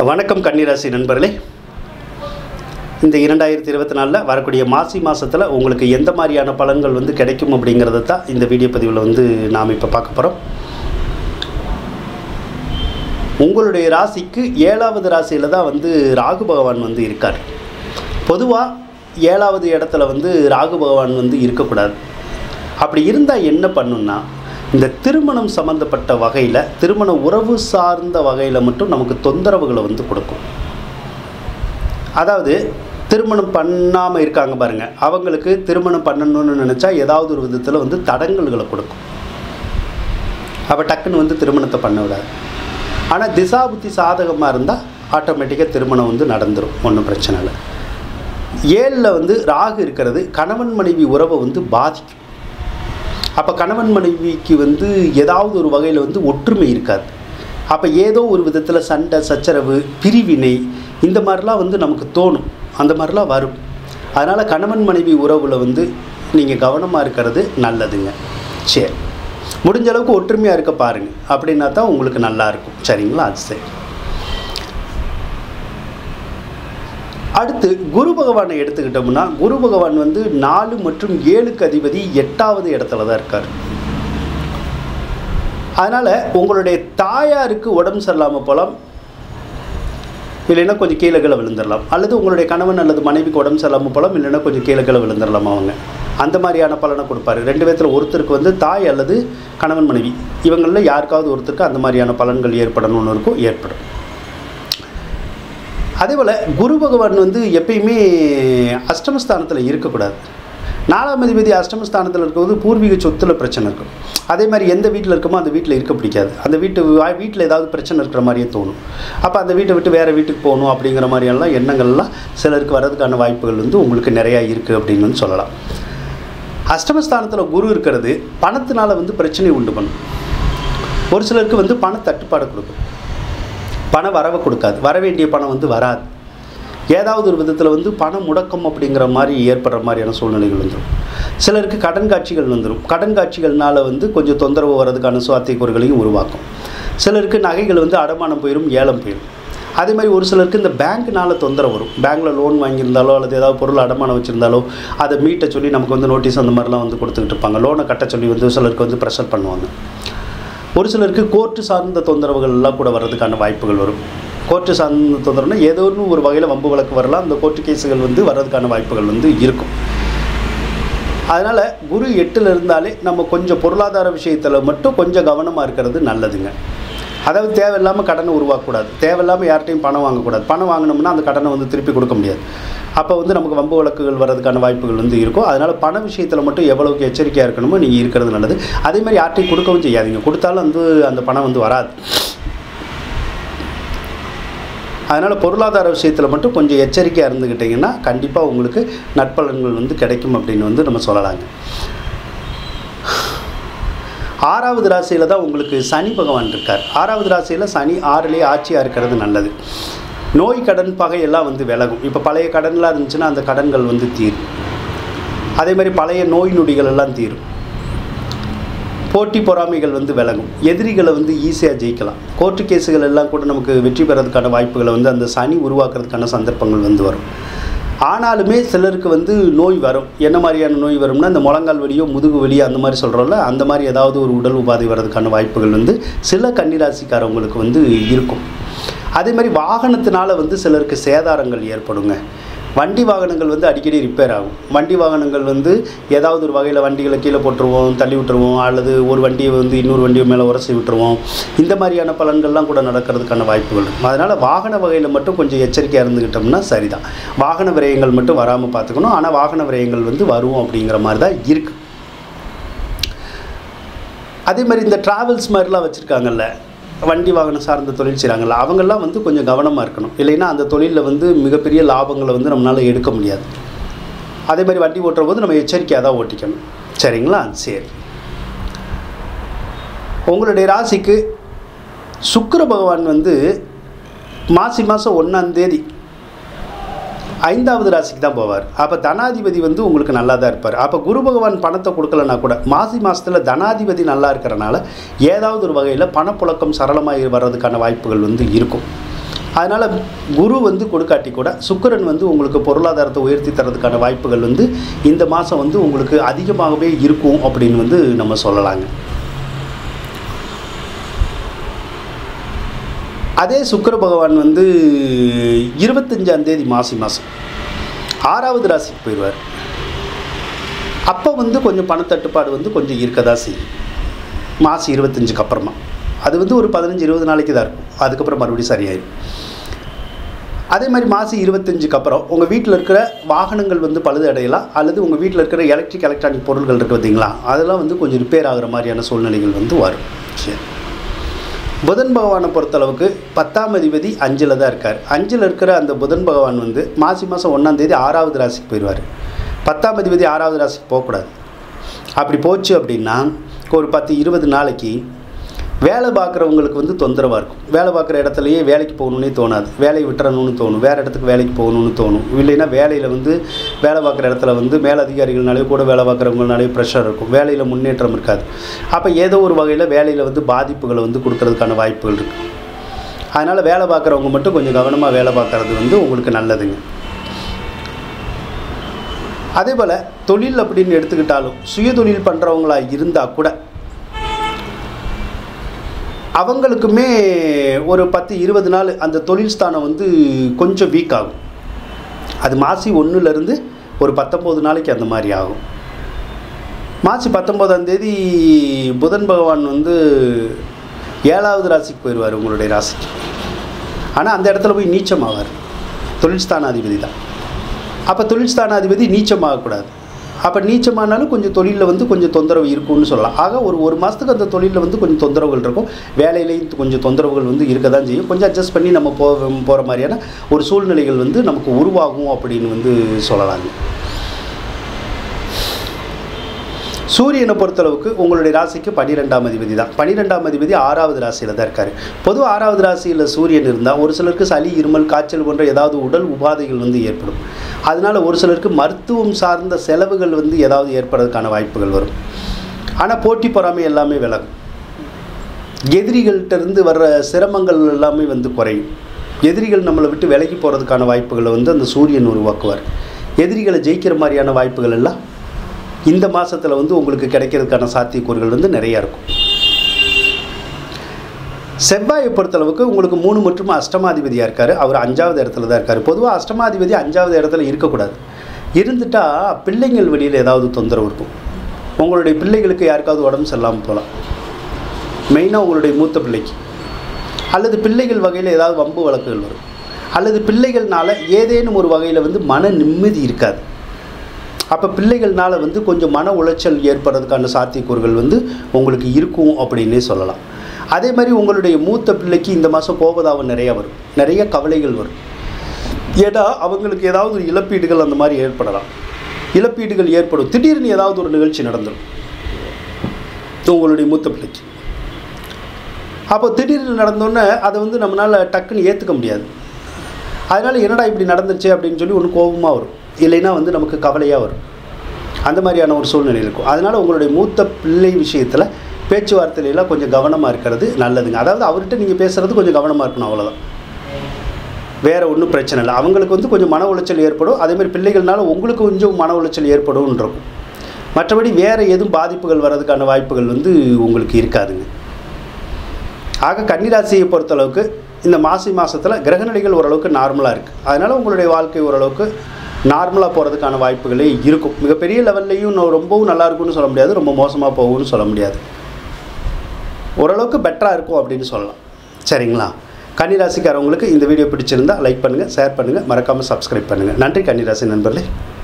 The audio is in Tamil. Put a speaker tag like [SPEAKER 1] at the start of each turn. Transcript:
[SPEAKER 1] வணக்கம் கன்னிராசி நண்பர்களே. இந்த 2024 வரக்கூடிய மாசி மாதத்தில் உங்களுக்கு எந்த மாதிரியான பலன்கள் கிடைக்கும் அப்படிங்கிறத தான் இந்த வீடியோ பதிவில் நாம் இப்போ பார்க்க போகிறோம். உங்களுடைய ராசிக்கு 7வது ராசியில் தான் ராகு பகவான் இருக்கார். பொதுவாக 7வது இடத்துல ராகு பகவான் இருக்கக்கூடாது. அப்படி இருந்தால் என்ன பண்ணுன்னா, இந்த திருமணம் சம்பந்தப்பட்ட வகையில், திருமண உறவு சார்ந்த வகையில் மட்டும் நமக்கு தொந்தரவுகளை கொடுக்கும். அதாவது திருமணம் பண்ணாமல் இருக்காங்க பாருங்கள், அவங்களுக்கு திருமணம் பண்ணணும்னு நினச்சா ஏதாவது ஒரு விதத்தில் தடங்கல்களை கொடுக்கும். அப்போ டக்குன்னு திருமணத்தை பண்ண விடாது. ஆனால் திசாபுத்தி சாதகமாக இருந்தால் ஆட்டோமேட்டிக்காக திருமணம் நடந்துடும், ஒன்றும் பிரச்சனை இல்லை. 7ல் ராகு இருக்கிறது கணவன் மனைவி உறவை பாதிக்கும். அப்போ கணவன் மனைவிக்கு ஏதாவது ஒரு வகையில் ஒற்றுமை இருக்காது. அப்போ ஏதோ ஒரு விதத்தில் சண்டை சச்சரவு பிரிவினை இந்த மாதிரிலாம் நமக்கு தோணும், அந்த மாதிரிலாம் வரும். அதனால் கணவன் மனைவி உறவில் நீங்கள் கவனமாக இருக்கிறது நல்லதுங்க. சரி, முடிஞ்ச அளவுக்கு ஒற்றுமையாக இருக்க பாருங்கள், அப்படின்னா தான் உங்களுக்கு நல்லாயிருக்கும். சரிங்களா? அது சரி. அடுத்து குரு பகவானை எடுத்துக்கிட்டோம்னா, குரு பகவான் 4 மற்றும் 7க்கு அதிபதி 8வது இடத்துல தான் இருக்கார். அதனால் உங்களுடைய தாயாருக்கு உடம்பு சரியில்லாமல் போகலாம், இல்லைன்னா கொஞ்சம் கீழே விழுந்துடலாம். அல்லது உங்களுடைய கணவன் அல்லது மனைவிக்கு உடம்பு சரியில்லாமல் போகலாம், இல்லைன்னா கொஞ்சம் கீழே விழுந்துடலாம். அவங்க அந்த மாதிரியான பலனை கொடுப்பாரு. 2 பேர்த்தில் ஒருத்தருக்கு தாய் அல்லது கணவன் மனைவி இவங்களில் யாருக்காவது ஒருத்தருக்கு அந்த மாதிரியான பலன்கள் ஏற்படணும்னு இருக்கும், ஏற்படும். அதே போல் குரு பகவான் எப்பயுமே அஷ்டமஸ்தானத்தில் இருக்கக்கூடாது. 4ஆம் அதிபதி அஷ்டமஸ்தானத்தில் இருக்கும்போது பூர்வீக சொத்தில் பிரச்சனை இருக்கும். அதே மாதிரி எந்த வீட்டில் இருக்குமோ அந்த வீட்டில் இருக்க பிடிக்காது. அந்த வீட்டில் ஏதாவது பிரச்சனை இருக்கிற மாதிரியே தோணும். அப்போ அந்த வீட்டை விட்டு வேறு வீட்டுக்கு போகணும் அப்படிங்கிற மாதிரியெல்லாம் எண்ணங்கள்லாம் சிலருக்கு வர்றதுக்கான வாய்ப்புகள் உங்களுக்கு நிறையா இருக்குது அப்படின்னு சொல்லலாம். அஷ்டமஸ்தானத்தில் குரு இருக்கிறது பணத்தினால பிரச்சனை உண்டு பண்ணும். ஒரு சிலருக்கு பண தட்டுப்பாடு கொடுக்கும், பண வரவை கொடுக்காது, வர வேண்டிய பணம் வராது. ஏதாவது ஒரு விதத்தில் பண முடக்கம் அப்படிங்கிற மாதிரி ஏற்படுற மாதிரியான சூழ்நிலைகள் வந்துடும். சிலருக்கு கடன் காட்சிகள் வந்துடும். கடன் காட்சிகள்னால கொஞ்சம் தொந்தரவு வர்றதுக்கான சாத்தியக்கூறுகளையும் உருவாக்கும். சிலருக்கு நகைகள் அடமானம் போயிடும், ஏலம் போயிடும். அதே மாதிரி ஒரு சிலருக்கு இந்த பேங்க்னால தொந்தரவு வரும். பேங்க்கில் லோன் வாங்கியிருந்தாலோ அல்லது ஏதாவது பொருள் அடமானம் வச்சுருந்தாலோ அதை மீட்ட சொல்லி நமக்கு நோட்டீஸ் அந்த மாதிரிலாம் கொடுத்துக்கிட்டு இருப்பாங்க. லோனை கட்ட சொல்லி சிலருக்கு ப்ரெஷர் பண்ணுவாங்க. ஒரு சிலருக்கு கோர்ட்டு சார்ந்த தொந்தரவுகள்லாம் கூட வர்றதுக்கான வாய்ப்புகள் வரும். கோர்ட்டு சார்ந்த தொந்தரவுனா ஏதோ ஒரு வகையில் வம்பு வழக்கு வரலாம், அந்த கோர்ட்டு கேஸுகள் வர்றதுக்கான வாய்ப்புகள் இருக்கும். அதனால் குரு 8ல் இருந்தாலே நம்ம கொஞ்சம் பொருளாதார விஷயத்தில் மட்டும் கொஞ்சம் கவனமாக இருக்கிறது நல்லதுங்க. அதாவது தேவையில்லாமல் கடனை உருவாக்கக்கூடாது, தேவையில்லாமல் யார்கிட்டையும் பணம் வாங்கக்கூடாது. பணம் வாங்கினோம்னா அந்த கடனை திருப்பி கொடுக்க முடியாது. அப்போ நமக்கு வம்பு வழக்குகள் வர்றதுக்கான வாய்ப்புகள் இருக்கும். அதனால் பண விஷயத்தில் மட்டும் எவ்வளவுக்கு எச்சரிக்கையாக இருக்கணுமோ நீங்கள் இருக்கிறது நல்லது. அதே மாதிரி யார்ட்டையும் கொடுக்கவும் செய்யாதீங்க, கொடுத்தாலும் அந்த பணம் வராது. அதனால் பொருளாதார விஷயத்தில் மட்டும் கொஞ்சம் எச்சரிக்கையாக இருந்துக்கிட்டிங்கன்னா கண்டிப்பாக உங்களுக்கு நற்பலன்கள் கிடைக்கும் அப்படின்னு நம்ம சொல்லலாங்க. 6வது ராசியில் தான் உங்களுக்கு சனி பகவான் இருக்கார். 6வது ராசியில் சனி 6லேயே ஆட்சியாக இருக்கிறது நல்லது. நோய் கடன் பகையெல்லாம் விலகும். இப்போ பழைய கடன்லாம் இருந்துச்சுன்னா அந்த கடன்கள் தீரும். அதே மாதிரி பழைய நோய் நொடிகள் எல்லாம் தீரும். போட்டி பொறாமைகள் விலகும். எதிரிகளை ஈஸியாக ஜெயிக்கலாம். கோர்ட்டு கேஸுகள் எல்லாம் கூட நமக்கு வெற்றி பெறதுக்கான வாய்ப்புகளை அந்த சனி உருவாக்குறதுக்கான சந்தர்ப்பங்கள் வரும். ஆனாலுமே சிலருக்கு நோய் வரும். என்ன மாதிரியான நோய் வரும்னா, இந்த முழங்கால் வலியோ முதுகு வலியோ அந்த மாதிரி சொல்கிறோம்ல, அந்த மாதிரி ஏதாவது ஒரு உடல் உபாதை வர்றதுக்கான வாய்ப்புகள் சில கன்னிராசிக்காரவங்களுக்கு இருக்கும். அதே மாதிரி வாகனத்தினால சிலருக்கு சேதாரங்கள் ஏற்படுங்க. வண்டி வாகனங்கள் அடிக்கடி ரிப்பேர் ஆகும். வண்டி வாகனங்கள் ஏதாவது ஒரு வகையில் வண்டிகளை கீழே போட்டுருவோம், தள்ளி விட்டுருவோம், அல்லது ஒரு வண்டியை இன்னொரு வண்டியை மேலே உரசி விட்டுருவோம். இந்த மாதிரியான பலன்கள்லாம் கூட நடக்கிறதுக்கான வாய்ப்புகள் இருக்கும். அதனால் வாகன வகையில் மட்டும் கொஞ்சம் எச்சரிக்கையாக இருந்துக்கிட்டோம்னா சரிதான். வாகன விரயங்கள் மட்டும் வராமல் பார்த்துக்கணும். ஆனால் வாகன விரயங்கள் வரும் அப்படிங்கிற மாதிரி தான் இருக்குது. அதே மாதிரி இந்த ட்ராவல்ஸ் மாதிரிலாம் வச்சுருக்காங்கல்ல, வண்டி வாகனம் சார்ந்த தொழில் செய்கிறாங்கல்ல, அவங்கெல்லாம் கொஞ்சம் கவனமாக இருக்கணும். இல்லைன்னா அந்த தொழிலில் மிகப்பெரிய லாபங்களை நம்மளால் எடுக்க முடியாது. அதே மாதிரி வண்டி ஓட்டுற போது நம்ம எச்சரிக்கையாக தான் ஓட்டிக்கணும். சரிங்களா? சரி. உங்களுடைய ராசிக்கு சுக்கிர பகவான் மாசி மாதம் 1ஆம் தேதி 5வது ராசிக்கு தான் போவார். அப்போ தனாதிபதி உங்களுக்கு நல்லா தான் இருப்பார். அப்போ குரு பகவான் பணத்தை கொடுக்கலன்னா கூட மாசி மாதத்தில் தனாதிபதி நல்லா இருக்கிறனால ஏதாவது ஒரு வகையில் பணப்புழக்கம் சரளமாக வர்றதுக்கான வாய்ப்புகள் இருக்கும். அதனால் குரு வந்து கொடுக்காட்டி கூட சுக்கிரன் வந்து உங்களுக்கு பொருளாதாரத்தை உயர்த்தி தரதுக்கான வாய்ப்புகள் வந்து இந்த மாதம் வந்து உங்களுக்கு அதிகமாகவே இருக்கும் அப்படின்னு வந்து நம்ம சொல்லலாங்க. அதே சுக்கிர பகவான் வந்து 25ஆம் தேதி மாசி மாதம் 6வது ராசிக்கு போயிடுவார். அப்போ வந்து கொஞ்சம் பணத்தட்டுப்பாடு வந்து கொஞ்சம் இருக்கதான் செய்யும். மாசி 25க்கு அப்புறமா அது வந்து ஒரு 15-20 நாளைக்கு தான் இருக்கும். அதுக்கப்புறம் மறுபடியும் சரியாயிடும். அதே மாதிரி மாசி 25க்கு அப்புறம் உங்கள் வீட்டில் இருக்கிற வாகனங்கள் வந்து பழுது அடையலாம், அல்லது உங்கள் வீட்டில் இருக்கிற எலக்ட்ரானிக் பொருட்கள் இருக்குது பார்த்தீங்களா, அதெல்லாம் வந்து கொஞ்சம் ரிப்பேர் ஆகிற மாதிரியான சூழ்நிலைகள் வந்து வரும். சரி, புதன் பகவானை பொறுத்தளவுக்கு 10ஆம் அதிபதி 5ல் தான் இருக்கார். 5ல் இருக்கிற அந்த புதன் பகவான் வந்து மாசி மாதம் 1ஆம் தேதி 6வது ராசிக்கு போயிடுவார். 10ஆம் அதிபதி 6வது ராசிக்கு போகக்கூடாது. அப்படி போச்சு அப்படின்னா ஒரு 10-20 நாளைக்கு வேலை பார்க்குறவங்களுக்கு வந்து தொந்தரவாக இருக்கும். வேலை பார்க்குற இடத்துலையே வேலைக்கு போகணுன்னே தோணாது, வேலையை விட்டுறணும்னு தோணும், வேறு இடத்துக்கு வேலைக்கு போகணுன்னு தோணும். இல்லைன்னா வேலையில் வந்து வேலை பார்க்குற இடத்துல வந்து மேலதிகாரிகள்னாலே கூட வேலை பார்க்குறவங்கனாலே ப்ரெஷர் இருக்கும், வேலையில் முன்னேற்றம் இருக்காது. அப்போ ஏதோ ஒரு வகையில் வேலையில் வந்து பாதிப்புகளை வந்து கொடுக்கறதுக்கான வாய்ப்புகள் இருக்குது. அதனால் வேலை பார்க்குறவங்க மட்டும் கொஞ்சம் கவனமாக வேலை பார்க்குறது வந்து உங்களுக்கு நல்லதுங்க. அதே போல் தொழில் அப்படின்னு எடுத்துக்கிட்டாலும் சுய தொழில் பண்ணுறவங்களா இருந்தால் கூட அவங்களுக்குமே ஒரு 10-20 நாள் அந்த தொழில் ஸ்தானம் வந்து கொஞ்சம் வீக் ஆகும். அது மாசி 1லேருந்து ஒரு 19 நாளைக்கு அந்த மாதிரி ஆகும். மாசி 19ஆம் தேதி புதன் பகவான் வந்து 7வது ராசிக்கு போயிடுவார், உங்களுடைய ராசிக்கு. ஆனால் அந்த இடத்துல போய் நீச்சமாவார். தொழில் ஸ்தானாதிபதி தான். அப்போ தொழில் ஸ்தானாதிபதி நீச்சமாகக்கூடாது. அப்போ நீச்சமானாலும் கொஞ்சம் தொழிலில் வந்து கொஞ்சம் தொந்தரவு இருக்கும்னு சொல்லலாம். ஆக ஒரு மாதத்துக்கு அந்த தொழிலில் வந்து கொஞ்சம் தொந்தரவுகள் இருக்கும், வேலையிலையும் கொஞ்சம் தொந்தரவுகள் வந்து இருக்க தான் செய்யும். கொஞ்சம் அட்ஜஸ்ட் பண்ணி நம்ம போகிற மாதிரியான ஒரு சூழ்நிலைகள் வந்து நமக்கு உருவாகும் அப்படின்னு வந்து சொல்லலாங்க. சூரியனை பொறுத்தளவுக்கு உங்களுடைய ராசிக்கு 12ஆம் அதிபதி தான். 12ஆம் அதிபதி 6வது ராசியில் தான் இருக்கார். பொதுவாக 6வது ராசியில் சூரியன் இருந்தால் ஒரு சிலருக்கு சளி, இருமல், காய்ச்சல் போன்ற ஏதாவது உடல் உபாதைகள் வந்து ஏற்படும். அதனால் ஒரு சிலருக்கு மருத்துவம் சார்ந்த செலவுகள் வந்து ஏதாவது ஏற்படுறதுக்கான வாய்ப்புகள் வரும். ஆனால் போட்டி பொறாமை எல்லாமே விலகும். எதிரிகள்கிட்டருந்து வர்ற சிரமங்கள் எல்லாமே வந்து குறையும். எதிரிகள் நம்மளை விட்டு விலகி போகிறதுக்கான வாய்ப்புகளை வந்து அந்த சூரியன் உருவாக்குவார். எதிரிகளை ஜெயிக்கிற மாதிரியான வாய்ப்புகள் எல்லாம் இந்த மாதத்தில் வந்து உங்களுக்கு கிடைக்கிறதுக்கான சாத்தியக்கூறுகள் வந்து நிறையா இருக்கும். செவ்வாயை பொறுத்தளவுக்கு உங்களுக்கு 3 மற்றும் அஷ்டமாதிபதியாக இருக்கார். அவர் 5வது இடத்துல தான் இருக்கார். பொதுவாக அஷ்டமாதிபதி 5வது இடத்துல இருக்கக்கூடாது. இருந்துட்டால் பிள்ளைங்கள் வெளியில் ஏதாவது தொந்தரவு இருக்கும். உங்களுடைய பிள்ளைகளுக்கு யாருக்காவது உடம்பு சரியில்லாமல் போகலாம், மெயினாக உங்களுடைய மூத்த பிள்ளைக்கு. அல்லது பிள்ளைகள் வகையில் ஏதாவது வம்பு வழக்குகள் வரும். அல்லது பிள்ளைகள்னால ஏதேனும் ஒரு வகையில் வந்து மன நிம்மதி இருக்காது. அப்போ பிள்ளைகள்னால வந்து கொஞ்சம் மன உளைச்சல் ஏற்படுறதுக்கான சாத்தியக்கூறுகள் வந்து உங்களுக்கு இருக்கும் அப்படின்னே சொல்லலாம். அதே மாதிரி உங்களுடைய மூத்த பிள்ளைக்கு இந்த மாதம் கோபதாபம் நிறையா வரும், நிறைய கவலைகள் வரும். ஏன்னா அவங்களுக்கு ஏதாவது ஒரு இழப்பீடுகள் அந்த மாதிரி ஏற்படலாம். இழப்பீடுகள் ஏற்படும். திடீர்னு ஏதாவது ஒரு நிகழ்ச்சி நடந்துடும் உங்களுடைய மூத்த பிள்ளைக்கு. அப்போ திடீர்னு நடந்தோன்னே அதை வந்து நம்மளால் டக்குன்னு ஏற்றுக்க முடியாது. அதனால் என்னடா இப்படி நடந்துச்சு அப்படின்னு சொல்லி ஒன்று கோபமாக வரும், இல்லைன்னா வந்து நமக்கு கவலையாக வரும். அந்த மாதிரியான ஒரு சூழ்நிலை இருக்கும். அதனால் உங்களுடைய மூத்த பிள்ளை விஷயத்தில் பேச்சுவார்த்தையிலாம் கொஞ்சம் கவனமாக இருக்கிறது நல்லதுங்க. அதாவது அவர்கிட்ட நீங்கள் பேசுகிறது கொஞ்சம் கவனமாக இருக்கணும், அவ்வளோதான். வேறு ஒன்றும் பிரச்சனை இல்லை. அவங்களுக்கு வந்து கொஞ்சம் மன உளைச்சல் ஏற்படும். அதேமாதிரி பிள்ளைகள்னால உங்களுக்கு கொஞ்சம் மன உளைச்சல் ஏற்படும்ன்றோம். மற்றபடி வேறு எதுவும் பாதிப்புகள் வர்றதுக்கான வாய்ப்புகள் வந்து உங்களுக்கு இருக்காதுங்க. ஆக கன்னிராசியை பொறுத்தளவுக்கு இந்த மாசி மாதத்தில் கிரகநிலைகள் ஓரளவுக்கு நார்மலாக இருக்குது. அதனால் உங்களுடைய வாழ்க்கை ஓரளவுக்கு நார்மலாக போகிறதுக்கான வாய்ப்புகளே இருக்கும். மிகப்பெரிய லெவல்லையும் ரொம்பவும் நல்லா இருக்கும்னு சொல்ல முடியாது, ரொம்ப மோசமாக போகும்னு சொல்ல முடியாது. ஓரளவுக்கு பெட்டராக இருக்கும் அப்படின்னு சொல்லலாம். சரிங்களா? கன்னிராசிக்காரவங்களுக்கு இந்த வீடியோ பிடிச்சிருந்தால் லைக் பண்ணுங்கள், ஷேர் பண்ணுங்கள், மறக்காமல் சப்ஸ்கிரைப் பண்ணுங்கள். நன்றி கன்னிராசி நண்பர்களே.